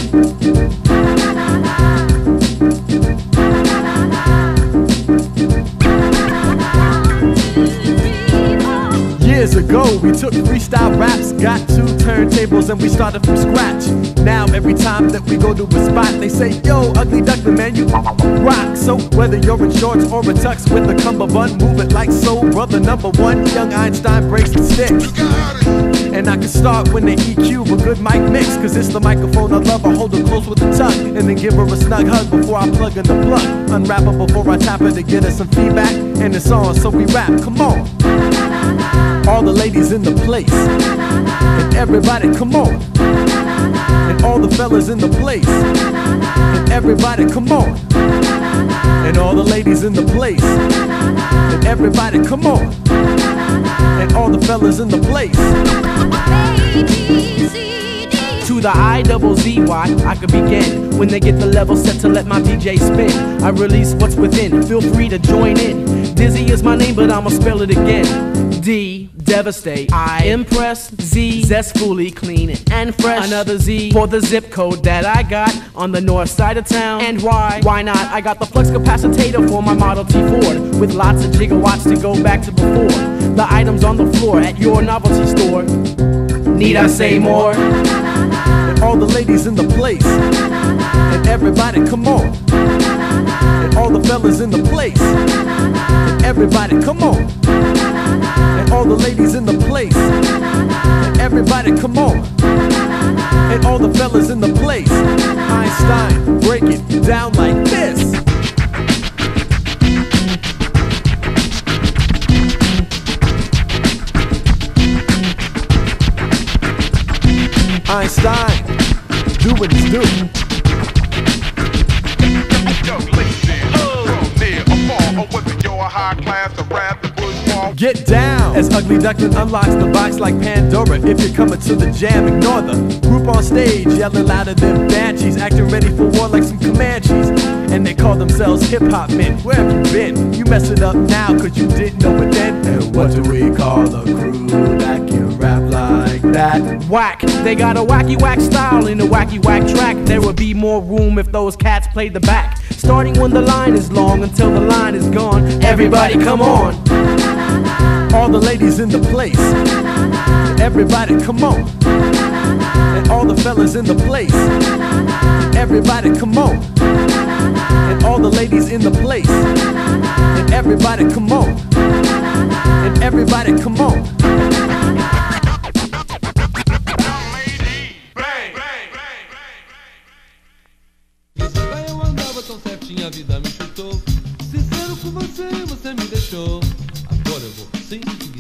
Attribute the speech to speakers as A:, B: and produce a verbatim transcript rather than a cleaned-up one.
A: Years ago, we took freestyle raps, got two turntables, and we started from scratch. Now, every time that we go to a spot, they say, yo, Ugly Duckling, man, you rock. So, whether you're in shorts or a tux with a cummerbund, move it like soul brother number one. Young Einstein breaks the sticks. And I can start when the E Q a good mic mix, cause it's the microphone I love. I hold her close with a tuck, and then give her a snug hug before I plug in the plug. Unwrap her before I tap her to get her some feedback, and it's on, so we rap, come on. All the ladies in the place, and everybody come on. And all the fellas in the place, and everybody come on. And all the ladies in the place, and everybody come on. And all the fellas in the place. To the I double Z Y, I could begin when they get the level set to let my D J spin. I release what's within, feel free to join in. Dizzy is my name, but I'ma spell it again. D, devastate. I, impress. Z, zestfully clean and fresh. Another Z for the zip code that I got on the north side of town. And why? Why not? I got the flux capacitator for my Model T Ford, with lots of gigawatts to go back to before. The items on the floor at your novelty store. Need I say more? And all the ladies in the place, and everybody come on. And all the fellas in the place, and everybody come on. And all the ladies in the place, and everybody come on. And all the fellas in the place. Einstein, break it down like this. Einstein, do what it's do. Get down as Ugly Duckling unlocks the box like Pandora. If you're coming to the jam, ignore the group on stage yelling louder than banshees, acting ready for war like some Comanches. And they call themselves hip-hop men. Where have you been? You mess it up now cause you didn't know it then. And what do we call a crew that can rap like that? Whack. They got a wacky whack style in a wacky whack track. There would be more room if those cats played the back, starting when the line is long until the line is gone. Everybody come on. All the ladies in the place, everybody come on. And all the fellas in the place, everybody come on. And all the ladies in the place, and everybody come on. And everybody come on.
B: Eu andava tão certinho, a vida me chutou. Sincero com você, você me deixou. Agora eu vou sim seguir.